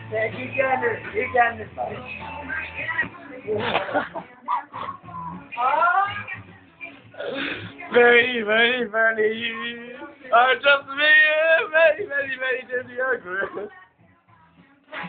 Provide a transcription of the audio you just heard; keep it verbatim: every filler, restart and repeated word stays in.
Yeah, keep going this. Keep going this way. Very, very, very. I just me, very, very, very, very, very,